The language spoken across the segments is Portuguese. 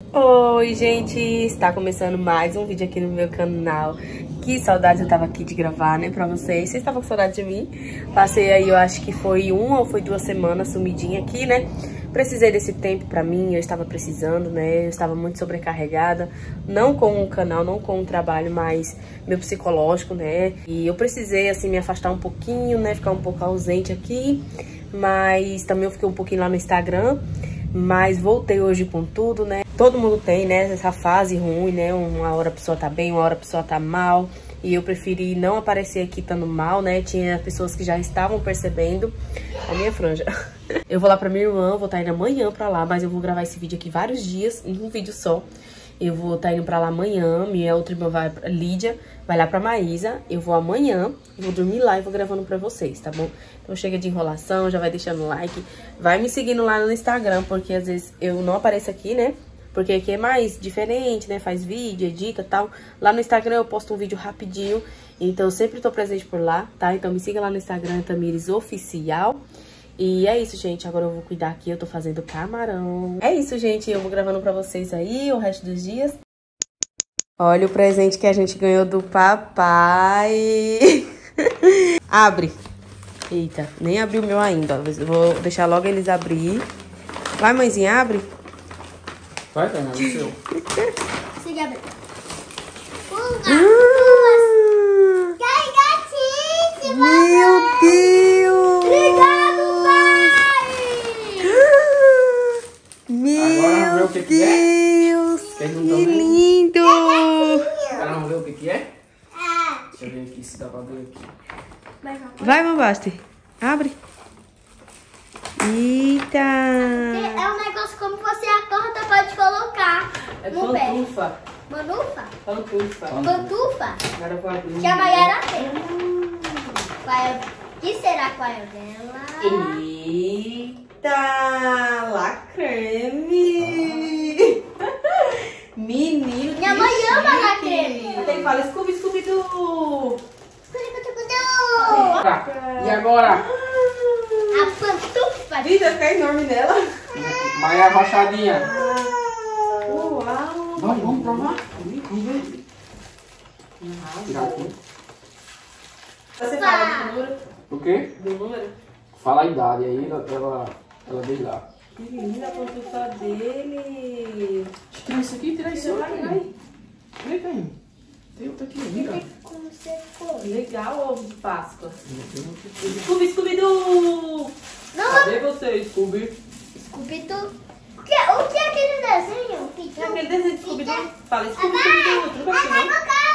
Oi, gente! Está começando mais um vídeo aqui no meu canal. Que saudade eu tava aqui de gravar, né, pra vocês. Vocês estavam com saudade de mim? Passei aí, eu acho que foi 1 ou foi 2 semanas sumidinha aqui, né? Precisei desse tempo pra mim, eu estava precisando, né? Eu estava muito sobrecarregada. Não com o canal, não com o trabalho, mas meu psicológico, né? E eu precisei, assim, me afastar um pouquinho, né? Ficar um pouco ausente aqui. Mas também eu fiquei um pouquinho lá no Instagram. Mas voltei hoje com tudo, né? Todo mundo tem, né, essa fase ruim, né? Uma hora a pessoa tá bem, uma hora a pessoa tá mal. E eu preferi não aparecer aqui estando mal, né? Tinha pessoas que já estavam percebendo a minha franja. Eu vou lá pra minha irmã, vou estar indo amanhã pra lá, mas eu vou gravar esse vídeo aqui vários dias, em um vídeo só. Eu vou estar indo pra lá amanhã, minha outra irmã vai, Lídia, vai lá pra Maísa. Eu vou amanhã, vou dormir lá e vou gravando pra vocês, tá bom? Então chega de enrolação, já vai deixando o like. Vai me seguindo lá no Instagram, porque às vezes eu não apareço aqui, né? Porque aqui é mais diferente, né? Faz vídeo, edita e tal. Lá no Instagram eu posto um vídeo rapidinho. Então eu sempre tô presente por lá, tá? Então me siga lá no Instagram, Tamires Oficial. E é isso, gente. Agora eu vou cuidar aqui. Eu tô fazendo camarão. É isso, gente. Eu vou gravando pra vocês aí o resto dos dias. Olha o presente que a gente ganhou do papai. Abre. Eita, nem abriu o meu ainda. Eu vou deixar logo eles abrir. Vai, mãezinha, abre. Vai, Tânia, é o seu. Você já abriu. Meu Deus! Obrigado, pai! Meu Agora vamos ver o que Deus! é. Que lindo! Agora vamos ver o que é? Deixa eu ver aqui se dá pra ver aqui. Vai, Mambaste. Abre. Eita! É um negócio como você acorda, pode colocar no pé. pantufa. Manufa? Pantufa. Pantufa? Agora eu vou abrir. Que a Maiara tem. Que será qual é dela? Eita! La creme! Menino, Minha mãe ama la creme. Ele fala Scooby-Doo! E agora? A pantufa. Vida, fica enorme nela. Maia Rochadinha. Uau! Vamos provar? Vamos ver. Tirar aqui. Você fala do número? O quê? Do número? Fala a idade aí, ela diz lá. Que linda a pantufa dele! Tira isso aqui, tira isso Vai, aqui. vai. Vem, vem. Tem outro aqui, vem cá. Como você for. Legal o ovo de Páscoa. Scooby-Doo! Cadê você, Scooby? Scooby-Doo. O que é aquele desenho? É aquele desenho de Scooby-Doo. Fala Scooby-Doo, tudo assim, né?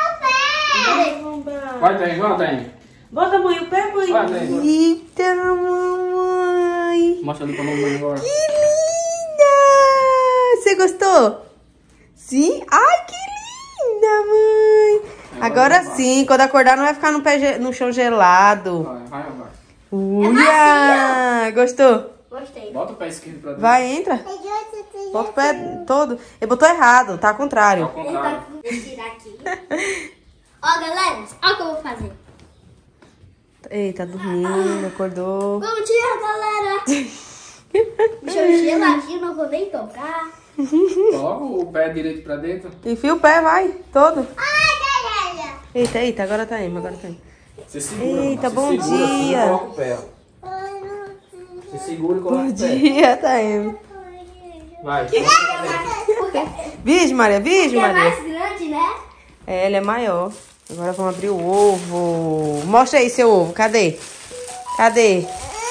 Vai, Tânia, vai, Tânia. Bota, mãe, o pé, mãe. Vai, Tânia. Eita, mamãe. Mostra ali pra mamãe agora. Que linda! Você gostou? Sim? Ai, que linda, mãe. Agora sim, quando acordar não vai ficar no chão gelado. Vai. Uia! Gostou? Gostei. Bota o pé esquerdo pra dentro. Vai, entra. Bota o pé todo. Ele botou errado, tá ao contrário. Ao contrário. Deixa eu tirar aqui. Ó, galera, olha o que eu vou fazer. Eita, dormindo, acordou. Bom dia, galera. Deixa eu geladinho, não vou nem tocar. Coloca o pé direito pra dentro. Enfia o pé, vai, todo. Ai, galera. Eita, agora tá indo, Você segura. Eita, você bom segura, dia. Assim, e coloca o pé. Ó. Você segura e coloca Bom o pé. dia, tá indo. Vai. Porque Virgem Maria, Virgem é Maria. mais grande, né? É, ele é maior. Agora vamos abrir o ovo. Mostra aí seu ovo, cadê? Cadê?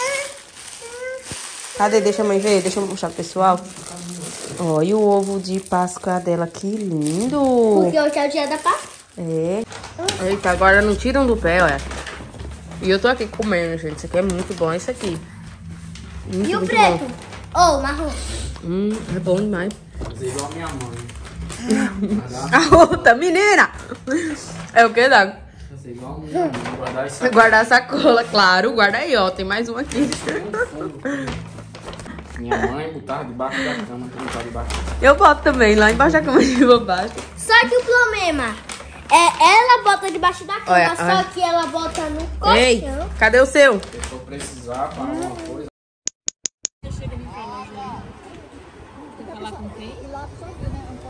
Deixa a mãe ver, deixa eu mostrar pro pessoal. Olha o ovo de Páscoa dela, que lindo. Porque hoje é o dia da Páscoa. É. Eita, agora não tiram do pé, olha. E eu tô aqui comendo, gente. Isso aqui é muito bom, isso aqui. Muito, E o muito preto? bom. Ou o marrom? É bom demais. Fazer igual a minha mãe. A outra, menina! É o que, Dago? Fazer igual a minha mãe. Guardar isso aqui. Guardar a sacola, claro. Guarda aí, ó. Tem mais um aqui. Minha mãe botava debaixo da cama, que não tá debaixo. Eu boto também, lá embaixo da cama de baixo. Só que o problema é ela bota debaixo da cama, Olha, só olha. que ela bota no colchão. Ei, cadê o seu? Se eu for precisar para alguma coisa. Chega me falando, tem que falar com quem? E lá só eu, né?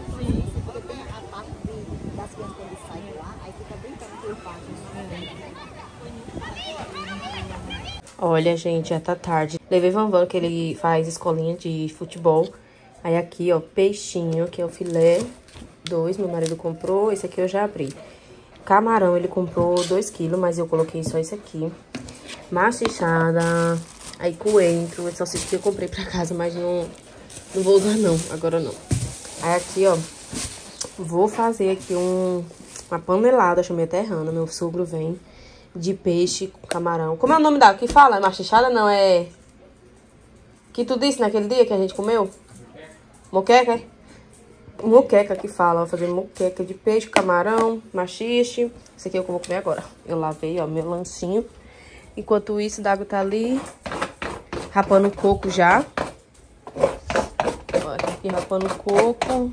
Olha, gente, já tá tarde. Levei Vanvan, que ele faz escolinha de futebol. Aí aqui, ó, peixinho, que é o filé 2, meu marido comprou. Esse aqui eu já abri. Camarão, ele comprou 2 quilos, mas eu coloquei só esse aqui. Machichada, aí coentro, esse salsicha que eu comprei pra casa, mas não vou usar não, agora não. Aí aqui, ó, vou fazer aqui uma panelada, chamei até Hanna, meu sogro vem, de peixe com camarão. Como é o nome da que fala? É machichada? Não, é... Que tu disse naquele dia que a gente comeu? Moqueca? Moqueca que fala, vou fazer moqueca de peixe, camarão, machixe. Esse aqui é o que eu vou comer agora. Eu lavei, ó, meu lanchinho. Enquanto isso, o Dago tá ali rapando o coco já. Olha, aqui rapando o coco.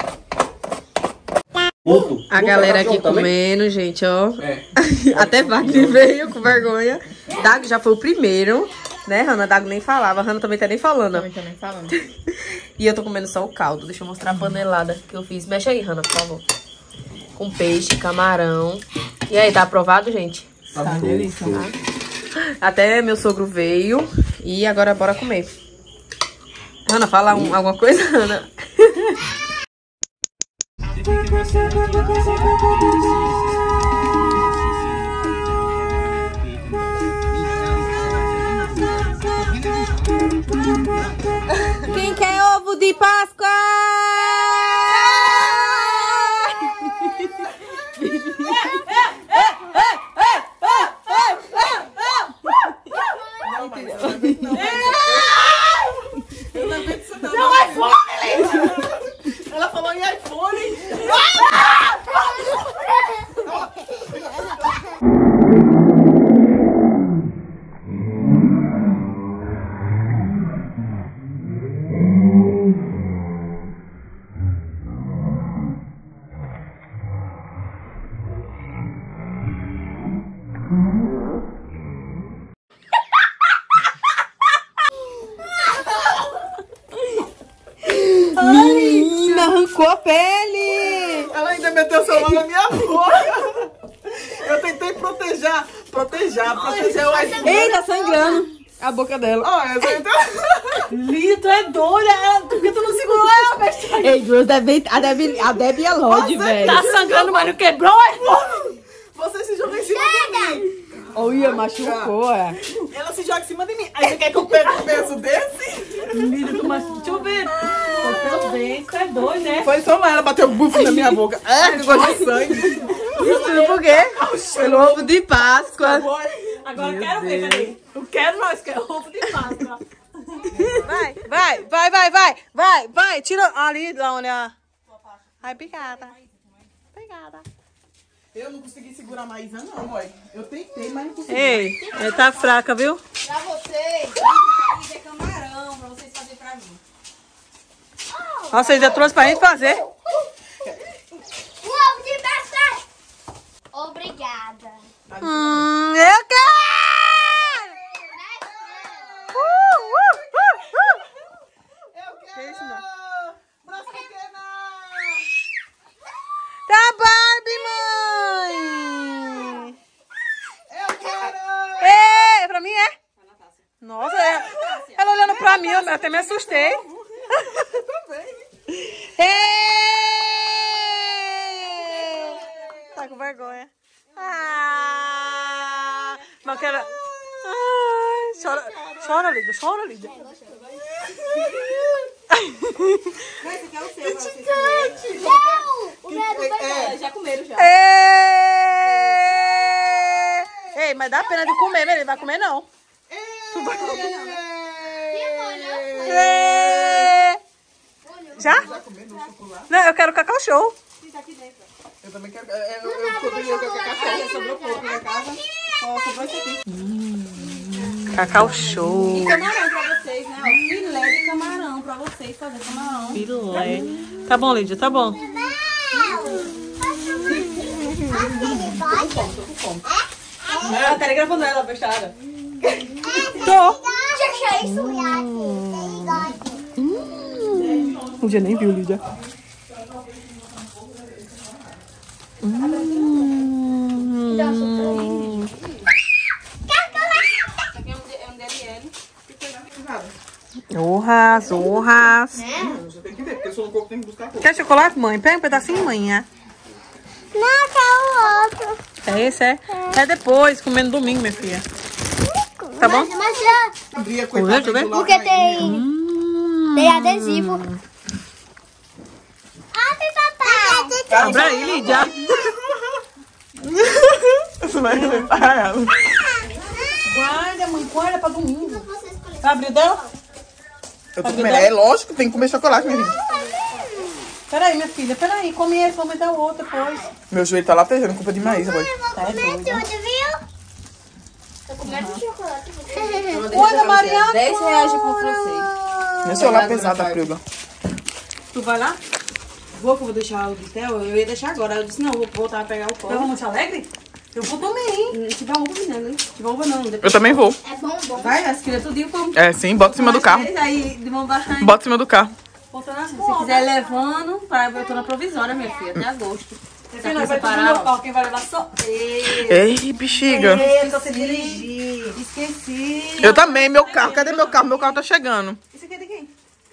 A galera aqui comendo, gente, ó. É. Até Wagner veio com vergonha. Dago já foi o primeiro, né, Hanna? Dago nem falava. A Hanna também tá nem falando. Também tá nem falando. E eu tô comendo só o caldo. Deixa eu mostrar a panelada que eu fiz. Mexe aí, Hanna, por favor. Com peixe, camarão. E aí, tá aprovado, gente? Tá uma delícia, tá? Até meu sogro veio. E agora bora comer. Hanna, fala alguma coisa, Hanna? Quem quer ovo de Páscoa? Não, iPhone! Ela falou em iPhone! Menina, arrancou a pele! Ela ainda meteu o celular na minha boca! Eu tentei proteger o iPhone. Ei, tá sangrando a boca dela. Lito é doida! Por que tu não segurou ela, besta? Ei, Deus, a Debbie é Lorde, velho. Tá sangrando, mas não quebrou o iPhone! Você se joga em cima de mim! Olha, machucou, é. Ela se joga em cima de mim. Aí você quer que eu pegue um peso desse? Lito, mas deixa eu ver. Bateu dentro, é doido, né? Foi só lá, ela bateu o bufo na minha boca. É, que gosto de sangue. Isso por quê? Pelo ovo de Páscoa. Agora eu quero ver, peraí. Eu quero nós, que é ovo de Páscoa. Vai, tira ali, lá onde a... Ai, pegada. Eu não consegui segurar a Maísa, não, boy. Eu tentei, mas não consegui. Ei, ele tá fraca, viu? Pra vocês, é camarão, pra vocês fazerem pra mim. Ó, vocês já trouxe pra gente fazer. O ovo de Páscoa! Obrigada. Eu quero! Que isso, não? Braço pequena! Da Barbie, mãe! Eu quero! Ei, pra mim é? Nossa, ela olhando pra mim, eu até me assustei. Ei! Tá com vergonha. Mas eu quero... Chora, Lídia. Esse aqui é o seu, pra vocês comerem. Não! O meu é Já comeram, já. Ei, mas dá pena de comer, ele vai comer não. Tu vai comer não. Já? Não, eu quero cacau show. Eu também quero. Eu poderia jogar café. Sobrou pouco na casa. Ó, sobrou esse aqui. Cacau show. E camarão pra vocês, né? Ó, filé de camarão pra vocês fazer camarão. Filé. Tá bom, Lídia, tá bom. Ela tá gravando ela, fechada. Tô. Deixa isso, Um dia nem viu, Lídia. Isso aqui é um DLL. Zorras, zorras. Você tem que ver, porque se eu não tem que buscar pouco. Quer chocolate, mãe? Pega um pedacinho, mãe. Não, quer o outro. É esse, é? É depois, comendo domingo, minha filha. Tá bom? Mas já... Bria, coitada, Deixa eu ver. Porque tem adesivo. Abre, papai. Abre aí, Lídia. Isso vai levar ela. Guarda, mãe, guarda pra domingo. Abriu dela? Eu tô comendo. É lógico, tem que comer chocolate, minha filha. Peraí, minha filha, peraí. Come esse, vamos dar o outro depois. Meu joelho tá latejando, culpa de Maísa, boy. Tá, é doido. Viu? Tô comendo chocolate. Olha, Mariana. R$10 de pão francês. Meu celular pesado da Prila. Tu vai lá? Vou que eu vou deixar o Vitel, eu ia deixar agora. Eu disse, não, vou voltar a pegar o pão. Eu vou Monte Alegre? Eu vou também. Tiver uva, menina, hein? Tiver uva não. Eu também vou. É bom, bom. Vai, as crianças tudinho como. É, sim, bota em cima do carro. Aí vão baixar. Bota em cima do carro. Se quiser levando, eu tô na provisória, minha filha, até agosto. Filha, vai tudo no meu carro, quem vai levar só Ei, bexiga. eu tô sem dirigir. Esqueci. Eu também, meu carro. Cadê meu carro? Meu carro tá chegando. Isso aqui é de quem?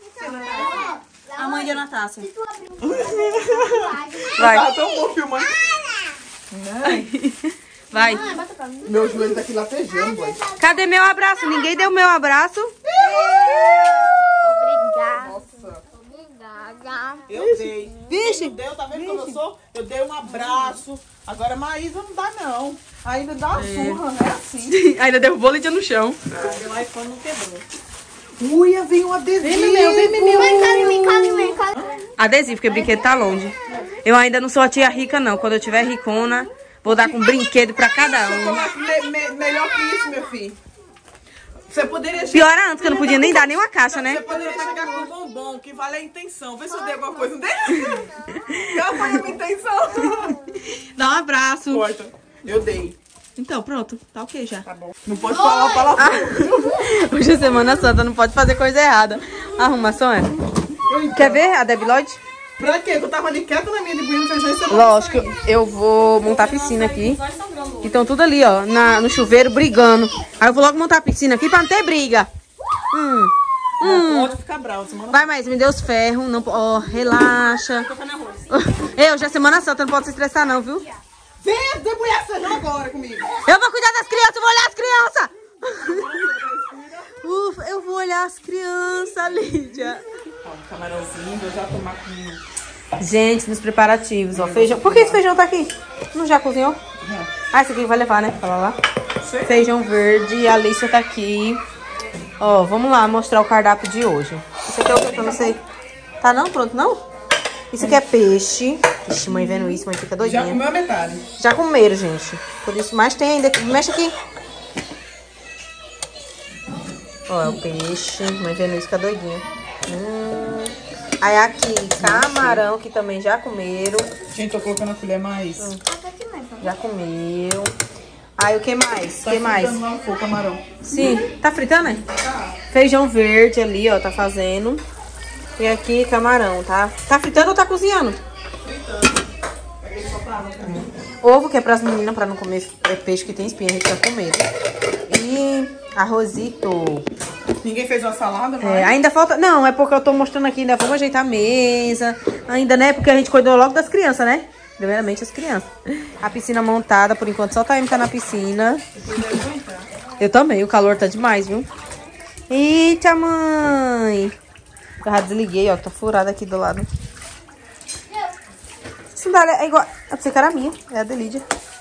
A mãe de Anatácia. Vai. Tá tão bom filmando. Vai. Meu joelho tá aqui latejando, boy. Cadê meu abraço? Ninguém deu meu abraço. Obrigada. Obrigada. Eu dei. Vixe. Deu, tá vendo como eu sou? Eu dei um abraço. Agora Maísa não dá, não. Ainda dá uma surra, né? Assim. Ainda derrubou Lídia no chão. Meu iPhone não quebrou. Uia, vem um adesivo. Vem meu. Vem, come. Adesivo, porque o brinquedo tá longe. Eu ainda não sou a tia rica, não. Quando eu tiver ricona, vou dar com brinquedo pra cada um. Melhor que isso, meu filho. Você poderia Pior era antes, que eu não podia nem dar nenhuma caixa, né? Você poderia chegar com um bombom, que vale a intenção. Vê se eu dei alguma coisa, não dei? Qual foi a minha intenção? Dá um abraço. Corta. Eu dei. Então, pronto. Tá ok já. Tá bom. Não pode falar a palavra. Hoje é Semana Santa, não pode fazer coisa errada. Arruma, Sônia. Quer ver a Debbie Lloyd? Pra quê? Que eu tava ali quieta na minha de buino, feijão e cebola. Lógico, eu vou montar a piscina aqui. Que estão tudo ali, ó, no chuveiro, brigando. Aí eu vou logo montar a piscina aqui pra não ter briga. Pode ficar bravo. Semana... Vai, mas me deu os ferros. Não, ó, relaxa. Eu, já é Semana Santa, não pode se estressar não, viu? Vem debulhar feijão agora comigo. Eu vou cuidar das crianças, eu vou olhar as crianças. Ufa, eu vou olhar as crianças, Lídia. Ó, um camarãozinho, eu já tomar com... Gente, nos preparativos, ó, feijão. Por que esse feijão tá aqui? Não já cozinhou? Não. Ah, esse aqui vai levar, né? Fala lá. Sei. Feijão verde, a Alicia tá aqui. Ó, vamos lá mostrar o cardápio de hoje. Isso aqui é o que eu não sei. Tá não? Pronto, não? Isso aqui é peixe. Ixi, mãe vendo isso, mãe fica doidinha. Já comeu a metade. Já comeram, gente. Por isso, mais tem ainda. Mexe aqui. Ó, é o peixe. Mãe vendo isso fica doidinha. Aí aqui, camarão, que também já comeram. Gente, tô colocando a colher mais. Já comeu. Aí o que mais? O que mais? Fritando lá no fogo, camarão. Sim. Tá fritando, né? Feijão verde ali, ó, tá fazendo. E aqui camarão, tá? Tá fritando ou tá cozinhando? Fritando. Peguei só pra água também. Ovo, que é pras meninas, pra não comer peixe que tem espinha, a gente vai comer. E arrozito. Ninguém fez uma salada, mas... É, ainda falta... Não, é porque eu tô mostrando aqui, ainda vamos ajeitar a mesa. Ainda, né? Porque a gente cuidou logo das crianças, né? Primeiramente as crianças. A piscina montada, por enquanto só tá indo na piscina. Eu também, o calor tá demais, viu? Eita, mãe! Eu já desliguei, ó, tá furada aqui do lado. Sandália é igual... Eu pensei que era a minha, é a de Lídia.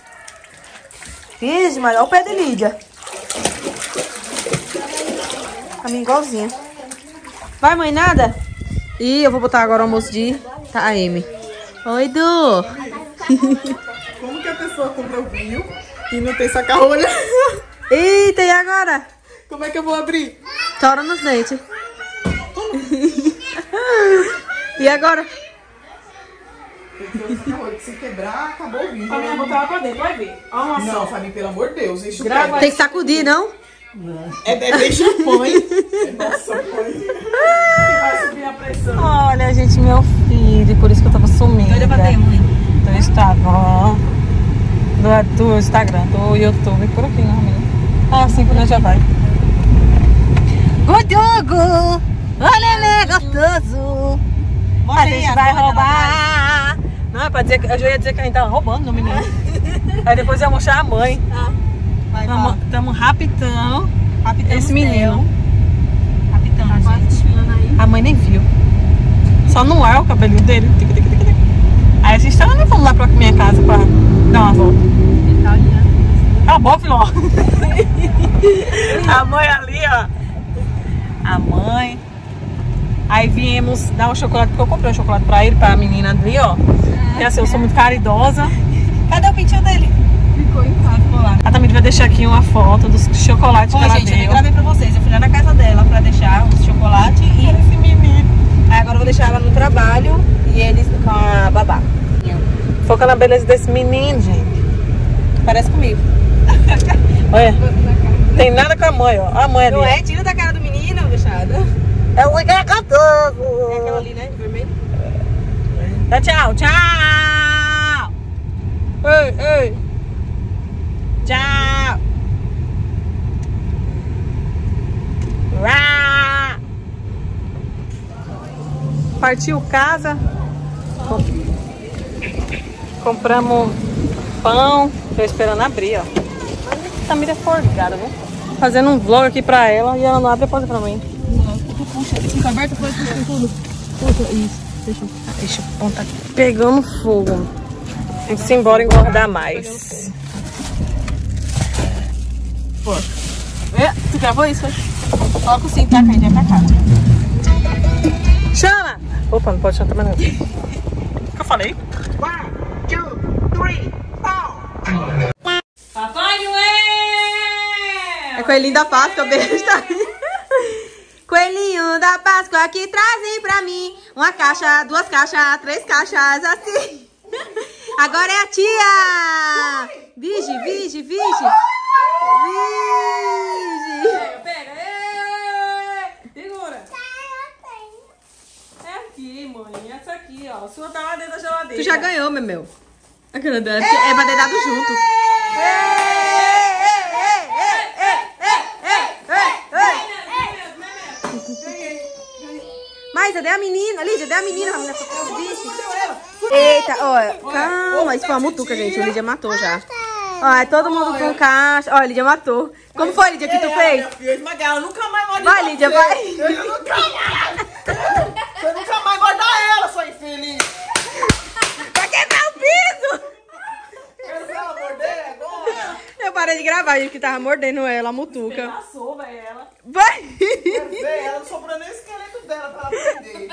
Vixe, mas olha o pé de Lídia. A minha igualzinha. Vai, mãe, nada? E eu vou botar agora o almoço de Taeme. Oi, Du. Como que a pessoa compra o vinho e não tem saca-rolha? Eita, e agora? Como é que eu vou abrir? Tora nos dentes. E agora? Se quebrar, acabou o vinho. Família, botar ela pra dentro, vai ver. Olha uma Não, só. Fabi, pelo amor de Deus, enche o Grava pé. Tem que sacudir, não? É bem champanhe. Nossa, mãe. Vai subir a pressão. Olha, gente, meu filho, por isso que eu tava sumindo. Doida pra ter, mãe. Do Instagram. Do Instagram, do YouTube, por aqui, não, amiga. Ah, sim, por onde já vai. Godogo! Ô, nenê gostoso. A gente vai roubar. Não, é pra dizer que eu já ia dizer que a gente tava roubando no menino. Aí depois eu ia mostrar a mãe. Estamos raptando esse menino. Raptando, gente. A mãe nem viu. Só no ar o cabelinho dele. Aí a gente tá vamos lá pra minha casa pra dar uma volta. Acabou, filho. A mãe ali, ó. A mãe. Aí viemos dar um chocolate, porque eu comprei um chocolate pra ele, pra menina ali, ó. Porque assim, eu sou muito caridosa. Cadê o pintinho dele? Ficou em casa, ficou lá. A Tamires vai deixar aqui uma foto dos chocolates que ela gente, deu. Eu gravei pra vocês. Eu fui lá na casa dela pra deixar os chocolates e esse menino. Aí agora eu vou deixar ela no trabalho e eles com a babá. Foca na beleza desse menino, gente. Parece comigo. Olha. Tem nada com a mãe, ó. A mãe ali. Não é? Tira da cara do menino, bichada. É o encantoso. É aquela ali, né? De vermelho. Dá tchau, tchau. Ei, ei. Tchau. Uá. Partiu casa. Compramos pão. Tô esperando abrir, ó. Tamires é forgada, viu? Fazendo um vlog aqui pra ela e ela não abre a porta pra mim. Puxa, fica aberto, pode puxar tudo. Puxa, isso. Deixa o pão tá pegando fogo. Vamos embora engordar mais. Pô. Tu gravou isso? Coloca o cinto, tá? Que a gente vai pra casa. Chama! Opa, não pode chantar mais nada. O que eu falei? 1, 2, 3, 4. Papai Noel! É coelhinho da Páscoa, besta. Coelhinho da Páscoa que trazem pra mim uma caixa, 2 caixas, 3 caixas, assim. Agora é a tia! Vige, vige, vige! Vige! Pega! Segura! É aqui, mãe. Essa aqui, ó. A sua tá lá dentro da geladeira. Tu já ganhou, meu. É pra ter dado junto. Mas cadê a menina? Lídia, cadê a menina? A menina ficou com bicho. Eita, olha. Calma, isso foi uma mutuca, gente. O Lídia matou já. Olha, todo mundo com caixa. Olha, Lídia matou. Como foi, Lídia, que tu fez? Eu nunca mais vou vai, Lídia, vai. Eu nunca mais. Você nunca mais vai dar ela, sua infeliz. Vai quebrar o piso. Quero ver ela morder agora. Eu parei de gravar, gente, que tava mordendo ela, a mutuca. Passou, velho, ela. Vai. Quero ver, ela não sobrou nem o esqueleto dela pra ela prender.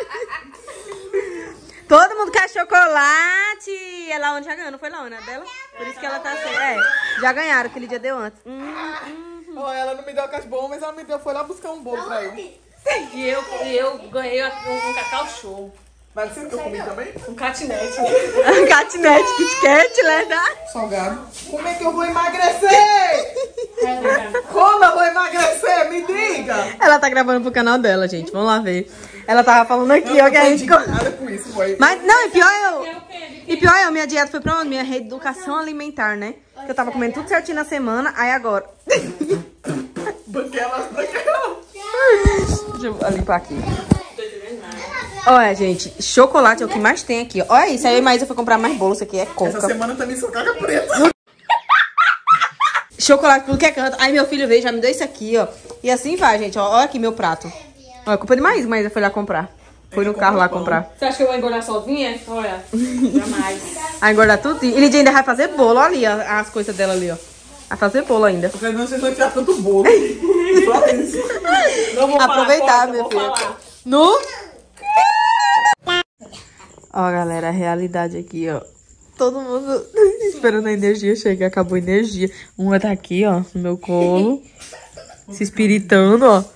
Todo mundo quer chocolate. Ela onde já ganhou, não foi lá, né? Dela? Por isso que ela tá assim. É, já ganharam, que Lídia deu antes. Ela não me deu a caixa boa, mas ela me deu, foi lá buscar um bolo pra eu. E eu ganhei um cacau show. Mas você que eu comi também? Um catinete. Catinete, Kit Kat, né? Salgado. Como é que eu vou emagrecer? Como eu vou emagrecer? Me diga. Ela tá gravando pro canal dela, gente. Vamos lá ver. Ela tava falando aqui, ó, que a gente... Nada com isso, foi. Mas, não, e pior eu, minha dieta foi pra onde? Minha reeducação alimentar, né? Que eu tava comendo tudo certinho na semana, aí agora... Banquela. Deixa eu limpar aqui. Olha, gente, chocolate é o que mais tem aqui. Olha isso, aí a Maísa foi comprar mais bolo, isso aqui é coca. Essa semana também sou caga preta. Chocolate tudo que é canto. Aí meu filho veio, já me deu isso aqui, ó. E assim vai, gente, ó. Olha aqui meu prato. Olha, culpa de Maísa foi lá comprar. Foi no carro lá comprar. Você acha que eu vou engordar sozinha? Olha, jamais. Vai engordar tudo. E Lídia ainda vai fazer bolo, olha ali, ó, as coisas dela ali, ó. Vai fazer bolo ainda. Porque não vocês vão tirar tanto bolo. Só isso. Não vou aproveitar, falar, meu filho. No... Ó, galera, a realidade aqui, ó. Todo mundo esperando a energia chegar. Acabou a energia. Uma tá aqui, ó, no meu colo. Se espiritando, ó.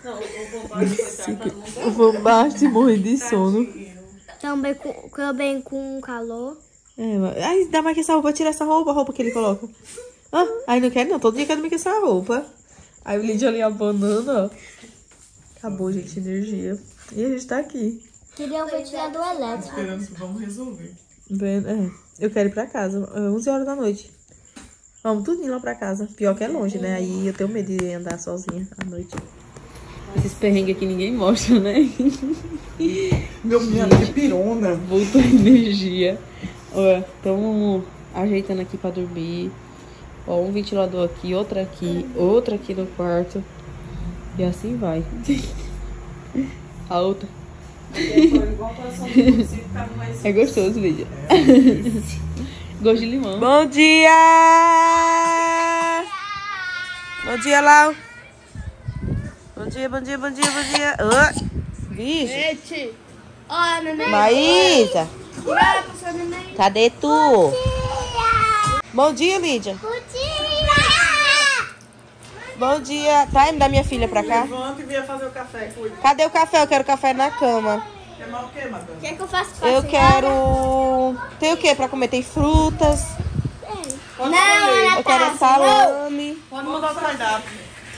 O Bombate morre de sono. Também com calor. É, aí dá mais que essa roupa. Tira essa roupa, a roupa que ele coloca. Ah, aí não quer não. Todo dia quer dormir com essa roupa. Aí o Lídia ali abanando, ó. Acabou, gente, energia. E a gente tá aqui. Queria um ventilador elétrico. Esperando que vamos resolver. Eu quero ir pra casa. 11 horas da noite. Vamos tudo lá pra casa. Pior que é longe, né? Aí eu tenho medo de andar sozinha à noite. Esses perrengues aqui ninguém mostra, né? Meu menino de pirona. Voltou a energia. Olha, estamos ajeitando aqui pra dormir. Ó, um ventilador aqui, outro aqui no quarto. E assim vai. A outra. É gostoso, vídeo. Gosto de limão. Bom dia! Bom dia, Lau. Bom dia, bom dia, bom dia, bom dia. Vixe. Gente, ó, neném. Maísa, Bora, professor neném. cadê tu? Bom dia, Lídia. Bom dia. Bom dia. Tá, me dá minha filha pra cá. Levanta e venha fazer o café. Cuida. Cadê o café? Eu quero café na cama. Quer mais o quê, madame? Quer que eu faça pra Eu senhora? quero... Tem o que pra comer? Tem frutas. Pode Não, escolher. Eu quero salame. Pode mandar o cardápio.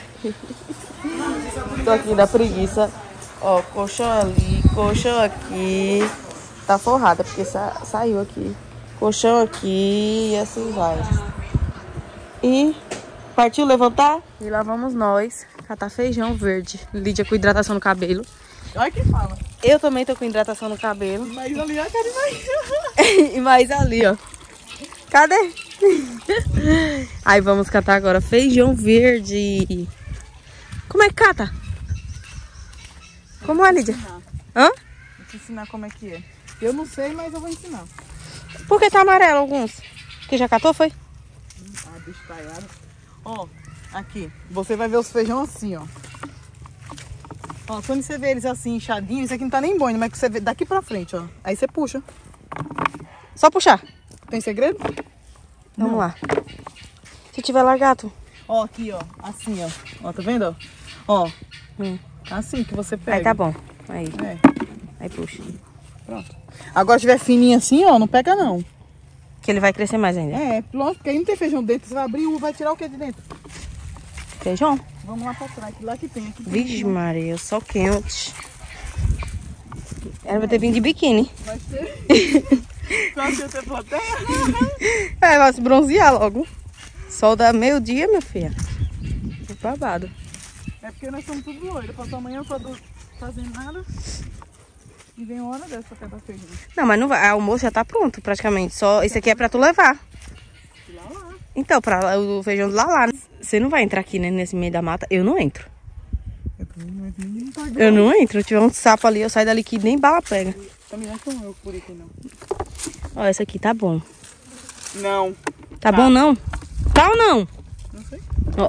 Tô aqui da preguiça. Ó, colchão ali, colchão aqui. Tá forrada, porque saiu aqui. Colchão aqui e assim vai. E partiu levantar? E lá vamos nós catar feijão verde. Lídia com hidratação no cabelo. Olha quem fala. Eu também tô com hidratação no cabelo. Mas ali a cara vai. E mais ali, ó. Cadê? Aí vamos catar agora feijão verde. Como é que cata? Como é, Lídia? Hã? Vou te ensinar como é que é. Eu não sei, mas eu vou ensinar. Por que tá amarelo alguns? Que já catou, foi? Ah, bicho caiado. Ó, aqui. Você vai ver os feijão assim, ó. Ó, quando você vê eles assim, inchadinhos, isso aqui não tá nem bom, mas que você vê daqui pra frente, ó. Aí você puxa. Só puxar. Tem segredo? Vamos lá. Se tiver largato. Ó, aqui, ó. Assim, ó. Ó, tá vendo, ó? Ó. Assim que você pega. Aí tá bom. Aí. É, Aí puxa. pronto. Agora se tiver fininho assim, ó, não pega não. Que ele vai crescer mais ainda. É, pronto, porque aí não tem feijão dentro. Você vai abrir e vai tirar o que de dentro? Feijão? Vamos lá pra trás, que lá que tem. Aqui tem Vixe, Maria, sol quente. Ela vai ter vindo de biquíni. Vai ter. Só que você plateia? É, vai se bronzear logo. Sol dá meio-dia, minha filha. Que babado. É porque nós somos tudo doidos. Passou amanhã todo fazendo nada. E vem uma hora dessa pra catar feijão. Não, mas não vai. O almoço já tá pronto, praticamente. Só esse aqui é pra tu levar. Lá. Então, o feijão do Lalá. Você não vai entrar aqui, né, nesse meio da mata? Eu não entro. Eu também não tá Eu não entro. Se tiver um sapo ali, eu saio dali que nem bala pega. Também não sou eu por aqui, não. Ó, esse aqui tá bom. Não. Tá bom, não? Tá ou não? Não sei. Ó.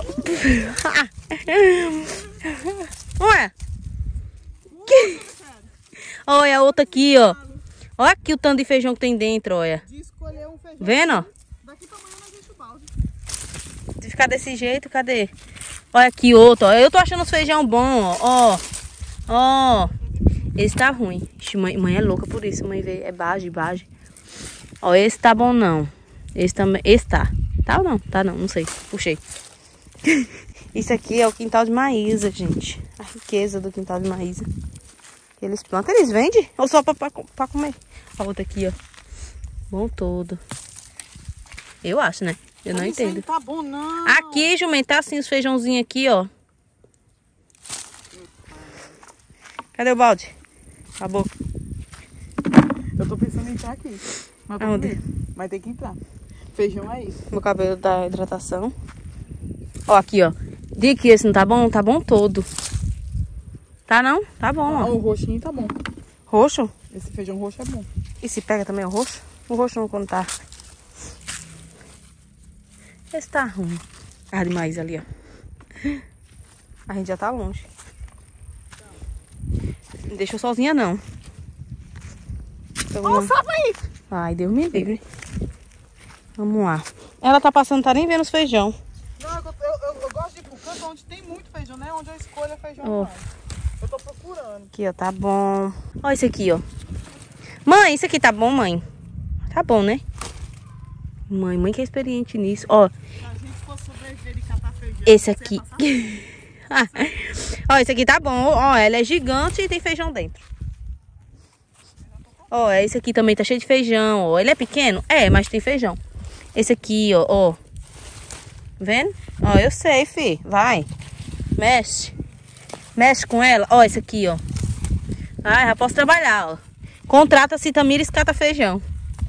Ué? Que... Olha a outra aqui, ó. Olha aqui o tanto de feijão que tem dentro, olha. De escolher um feijão. Vendo, ó? Daqui pra amanhã nós enche o balde. Se ficar desse jeito, cadê? Olha aqui outro, ó. Eu tô achando os feijão bom, ó. Ó. Esse tá ruim. Ixi, mãe é louca por isso. Mãe vê, é bage. Ó, esse tá bom não. Esse também. Esse tá. Tá ou não? Tá não, não sei. Puxei. Isso aqui é o quintal de Maísa, gente. A riqueza do quintal de Maísa. Eles plantam, eles vendem? Ou só pra comer? A outra aqui, ó. Bom todo. Eu acho, né? Eu não Mas isso aí entendo. não tá bom, não. Aqui, Jumento, tá assim os feijãozinhos aqui, ó. Cadê o balde? Acabou. Eu tô pensando em entrar aqui. Mas tô Aonde? com medo. Mas tem que entrar. Feijão é isso. Meu cabelo da hidratação. Ó, aqui, ó. Diga que esse não tá bom? Tá bom todo. Tá não? Tá bom, Ah, ó. o roxinho tá bom. Roxo? Esse feijão roxo é bom. E se pega também o roxo? O roxo não quando tá. Esse tá ruim. Ah, demais ali, ó. A gente já tá longe. Não deixa eu sozinha, não. Então, Ó, sabe aí. ai, Deus me livre. Vamos lá. Ela tá passando, tá nem vendo os feijão. Não, eu gosto de ir pro canto onde tem muito feijão, né? Onde eu escolho feijão Ó. mais. Eu tô procurando. Aqui, ó, tá bom. Ó esse aqui, ó. Mãe, isso aqui tá bom, mãe? Tá bom, né? Mãe que é experiente nisso. Ó, Se a gente for sobreviver e catar feijão, esse você aqui. ia passar? Ó, esse aqui tá bom. Ó, ela é gigante e tem feijão dentro. Ó, esse aqui também tá cheio de feijão, ó. Ele é pequeno? É, mas tem feijão. Esse aqui, ó. Vendo? Ó, eu sei, fi. Vai. Mexe. Mexe com ela. Ó, esse aqui, ó. Ah, já posso trabalhar, ó. Contrata-se Tamires Cata Feijão.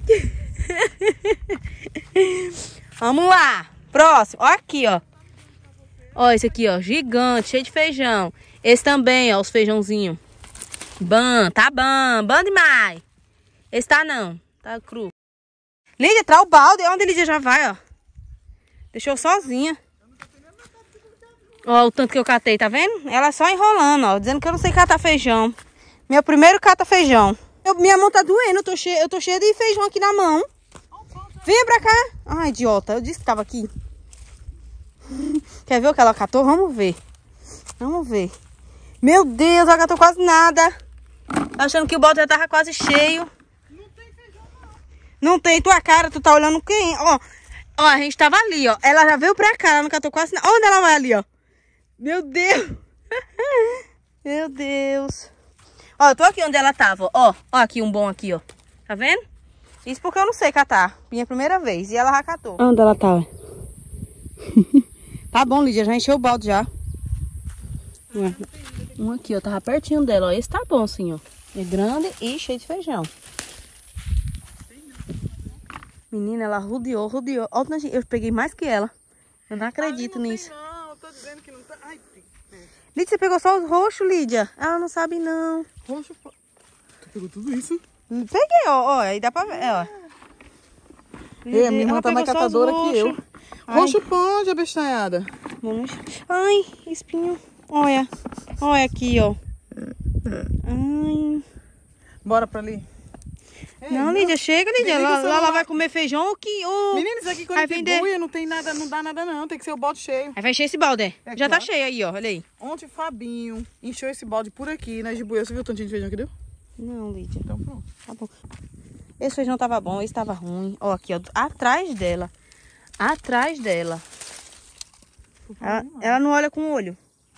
Vamos lá. Próximo. Ó aqui, ó. Ó, esse aqui, ó. Gigante, cheio de feijão. Esse também, ó. Os feijãozinhos. Bom, tá bom. Bom demais. Esse tá não. Tá cru. Lídia, traz o balde. Onde a Lídia já vai, ó. Deixou sozinha. Ó, o tanto que eu catei, tá vendo? Ela só enrolando, ó. Dizendo que eu não sei catar feijão. Meu primeiro cata feijão. Minha mão tá doendo. Eu tô cheia de feijão aqui na mão. Venha pra cá. Ai, idiota. Eu disse que tava aqui. Quer ver o que ela catou? Vamos ver. Vamos ver. Meu Deus, ela catou quase nada. Achando que o balde já tava quase cheio. Não tem feijão, não. Não tem. Tua cara, tu tá olhando quem? Ó, ó, a gente tava ali, ó. Ela já veio pra cá, ela não catou quase nada. Onde ela vai ali, ó? Meu Deus. Meu Deus. Ó, eu tô aqui onde ela tava, ó. Ó, aqui um bom aqui, ó. Tá vendo? Isso porque eu não sei catar. Minha primeira vez. E ela já catou. Onde ela tava? Tá bom, Lídia. Já encheu o balde já. Um aqui, ó. Tava pertinho dela, ó. Esse tá bom, assim, ó. É grande e cheio de feijão. Menina, ela rodeou. Ó, eu peguei mais que ela. Eu não acredito nisso. Não, eu tô dizendo que não tá. Ai, Lídia, você pegou só os roxos, Lídia? Ela não sabe, não. roxo. Tu pegou tudo isso? Peguei, ó. Aí dá pra ver, ó. Ei, a minha irmã tá mais catadora que eu. Roxo pode, abestalhada. Ai, espinho. Olha. Olha aqui, ó. Ai. Bora pra ali. Não, Lídia, chega, Lídia. Lá vai comer feijão ou que... Menina, isso aqui quando tem buia não tem nada, não dá nada não. Tem que ser o balde cheio. Aí vai encher esse balde, é? Já tá cheio aí, ó. Olha aí. Ontem Fabinho encheu esse balde por aqui, né, de buia. Você viu o tantinho de feijão que deu? Não, Lídia. Então pronto. Tá bom. Esse feijão tava bom, esse tava ruim. Ó, aqui, ó. Atrás dela. Atrás dela. Ela não olha com o olho.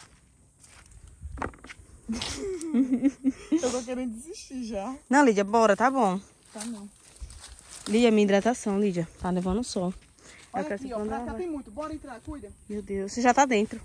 Eu tô querendo desistir já. Não, Lídia, bora, tá bom. Tá não. Lídia, minha hidratação, Lídia. Tá levando o sol. Olha aqui, ó. Pra cá tem muito. Bora entrar, cuida. Meu Deus, você já tá dentro.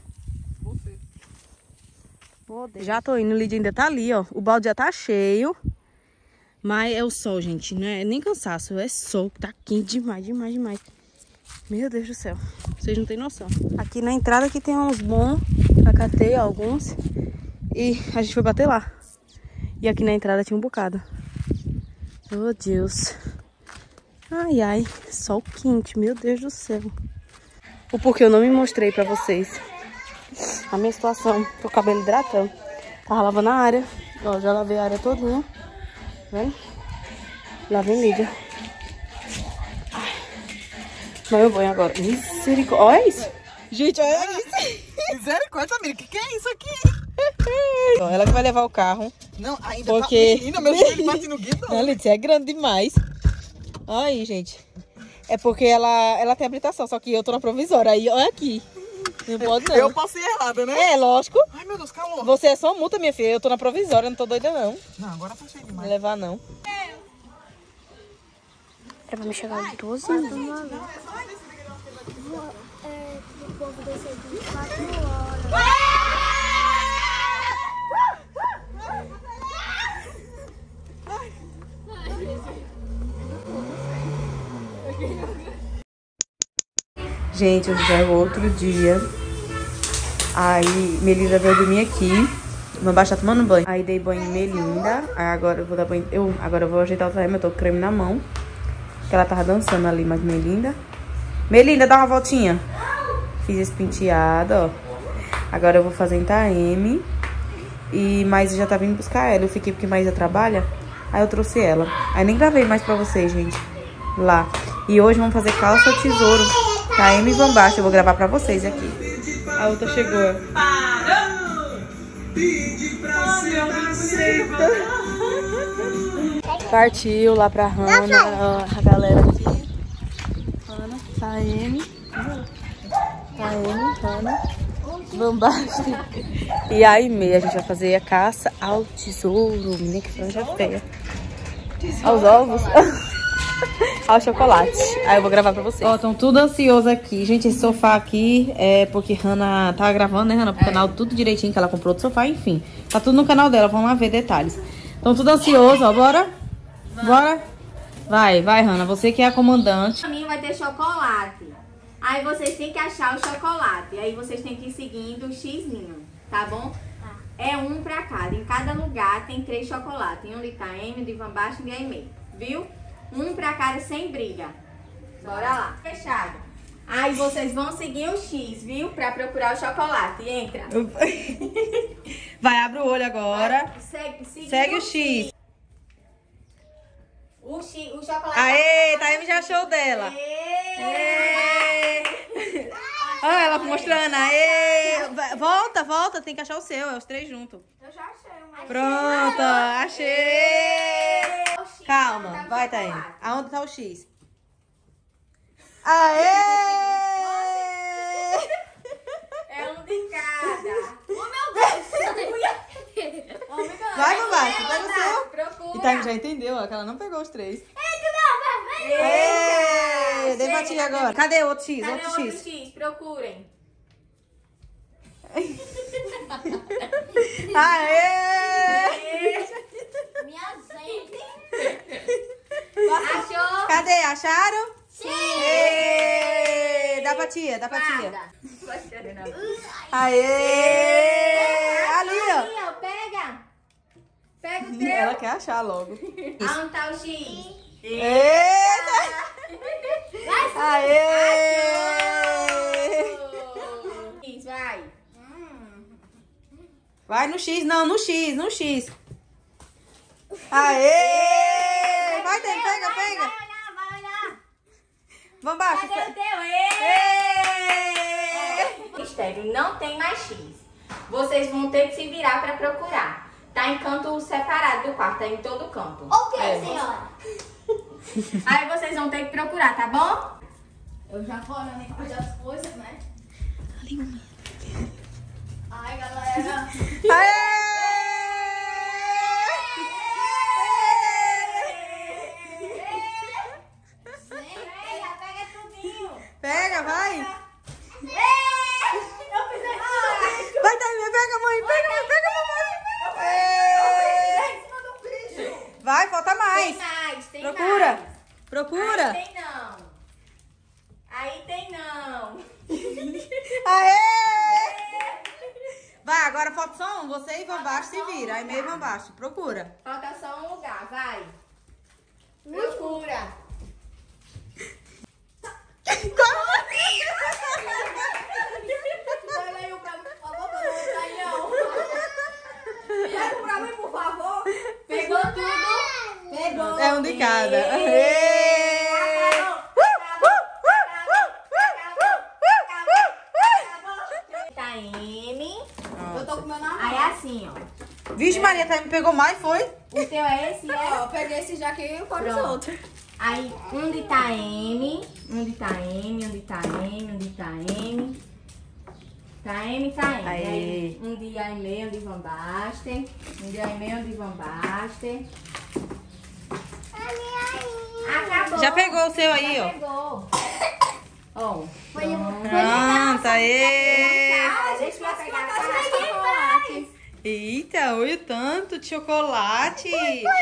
Você. Já tô indo, Lídia ainda tá ali, ó. O balde já tá cheio. Mas é o sol, gente. Não é nem cansaço, é sol. Tá quente demais. Meu Deus do céu. Vocês não têm noção. Aqui na entrada aqui tem uns bons. Acatei alguns. E a gente foi bater lá. E aqui na entrada tinha um bocado. Oh, Deus. Ai, ai. Sol quente, meu Deus do céu. O porquê eu não me mostrei pra vocês. A minha situação. Tô com o cabelo hidratando. Tava lavando a área. Ó, já lavei a área todinha. Vendo? Lá vem Lídia. Mas eu vou agora. Misericórdia. Olha isso. Gente, olha isso. Misericórdia, amiga. Que é isso aqui? Ela que vai levar o carro. Não, ainda porque... tá... Menina, meu filho bate no guidão. Não, Lídia, é grande demais. Aí, gente. É porque ela tem habilitação, só que eu tô na provisória. Aí, olha aqui. Não pode não. Eu posso ir errada, né? É, lógico. Ai, meu Deus, calor. Você é só multa, minha filha. Eu tô na provisória, não tô doida, não. Não, agora tá cheio Não demais. vou levar, não. Era pra me chegar às 12 horas. O povo desceu de 4 horas. Gente, hoje já é outro dia. Aí, Melinda veio dormir aqui. Vou baixar tomando banho. Aí dei banho em Melinda. Aí agora eu vou dar banho. Agora eu vou ajeitar o time. Eu tô com creme na mão. Porque ela tava dançando ali, mas Melinda. Melinda, dá uma voltinha. Fiz esse penteado, ó. Agora eu vou fazer em Taeme. E Maísa já tá vindo buscar ela. Eu fiquei porque Maísa trabalha. Aí eu trouxe ela. Aí nem gravei mais pra vocês, gente. Lá. E hoje vamos fazer calça tesouro. Taeme e Bambacha. Eu vou gravar pra vocês aqui. A outra chegou. Partiu lá pra Hannah. A galera aqui. Hannah, Taeme, Hannah, Bambacha e a Aimee. A gente vai fazer a caça ao tesouro. Menina, que franja feia. Aos ovos. ao chocolate. Aí eu vou gravar pra vocês. Ó, estão tudo ansiosos aqui. Gente, esse sofá aqui é porque Hannah tá gravando, né, Hannah? Pro canal tudo direitinho, que ela comprou outro sofá, enfim. Tá tudo no canal dela, vamos lá ver detalhes. Estão tudo ansiosos, ó, bora? Bora? Vai, Hannah, você que é a comandante. Pra mim vai ter chocolate. Aí vocês têm que achar o chocolate. Aí vocês têm que ir seguindo o xzinho, tá bom? É um pra cada. Em cada lugar tem 3 chocolates. Um de Taeme, um de Van Basten e de Aimee. Viu? Um pra cada sem briga. Bora lá. Fechado. Aí vocês vão seguir o X, viu? Pra procurar o chocolate. Entra. Vai, abre o olho agora. Segue o X. O chocolate. Aê, Taeme já achou dela. Aê. Olha ela mostrando. Aê. Volta, tem que achar o seu. É os 3 juntos. Eu já achei. Pronto, achei. Calma, vai, Taeme. Aonde tá o X? Aê! É um de cada. Oh, meu Deus! Vai, Van Basten, pega o seu. Procura. E Taeme já entendeu, ó, que ela não pegou os 3. Eita! Dei pra ti agora. Cadê o outro X? Cadê Outro X. Procurem. Aê! Minha gente. Achou? Cadê? Acharam? Sim! Ê! Dá pra tia, dá pra tia. Guarda. Aê! Ali, ó. Aí, ó, pega. Pega o teu. Ela quer achar logo. Aonde tá o X? Eita! Aê! X, vai. Vai no X, não, no X, no X. Aê! Vai, Taeme, pega. Vai olhar. Vamos baixo. Cadê o teu? Mistério, não tem mais X. Vocês vão ter que se virar pra procurar. Tá em canto separado do quarto, tá em todo canto. Ok, senhora. Aí vocês vão ter que procurar, tá bom? Eu já vou olhando aqui as coisas, né? Ai, galera. Aê! Pega tudinho. Pega, vai. Eu fiz Vai, Taeme, pega, mãe, pega, mamãe. Vai, falta mais. Tem Procura. mais. Procura. Aí tem não. Aê! Vai, agora falta só um. Você e Van Basten se vira. Aí meio Van Basten. Procura. Falta só um lugar, vai. Procura. Pega aí o pra mim, por favor, que eu não vou sair, não. Pega o pra mim, por favor. Pegou tudo? Pegou. É um de cada. Taeme. Eu tô com meu namorado. Aí assim, ó. Vixe, Maria, Taeme pegou mais, foi? O teu é esse, Ó, eu peguei esse já aqui e pôr os Pronto. outros. Aí, um de Taeme, um de Taeme, um de Taeme, um de Taeme. Taeme. Aê. Aí, um de Aimee, um de Van Basten. Um de Aimee, um de Van Basten. Acabou. Já pegou o seu aí, Já ó. pegou. Ó. Pronto, aê! Deixa eu pegar a Chocolate. Eita, olha o tanto de chocolate.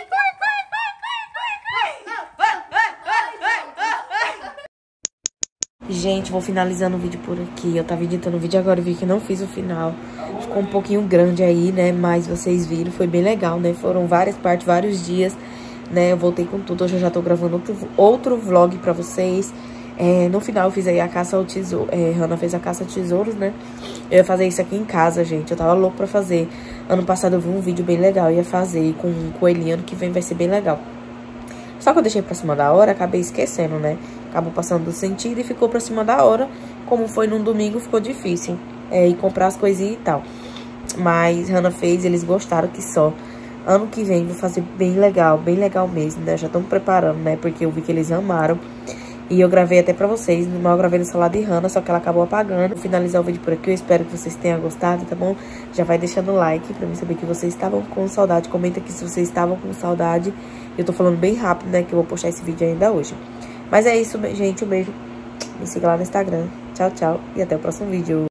Gente, vou finalizando o vídeo por aqui. Eu tava editando o vídeo agora e vi que não fiz o final. Ficou um pouquinho grande aí, né? Mas vocês viram, foi bem legal, né? Foram várias partes, vários dias, né? Eu voltei com tudo. Hoje eu já tô gravando outro vlog pra vocês. No final eu fiz aí a caça ao tesouro. Hannah fez a caça a tesouros, né? Eu ia fazer isso aqui em casa, gente. Eu tava louco pra fazer. Ano passado eu vi um vídeo bem legal. Eu ia fazer com um coelhinho. Ano que vem vai ser bem legal. Só que eu deixei pra cima da hora, acabei esquecendo, né? Acabou passando do sentido e ficou pra cima da hora. Como foi num domingo, ficou difícil. E comprar as coisinhas e tal. Mas Hannah fez, eles gostaram que só. Ano que vem vou fazer bem legal mesmo, né? Já estamos preparando, né? Porque eu vi que eles amaram. E eu gravei até pra vocês, no mal eu gravei no celular de Hannah, só que ela acabou apagando. Vou finalizar o vídeo por aqui, eu espero que vocês tenham gostado, tá bom? Já vai deixando o like pra mim saber que vocês estavam com saudade. Comenta aqui se vocês estavam com saudade. Eu tô falando bem rápido, né, que eu vou postar esse vídeo ainda hoje. Mas é isso, gente, um beijo. Me siga lá no Instagram. Tchau, tchau e até o próximo vídeo.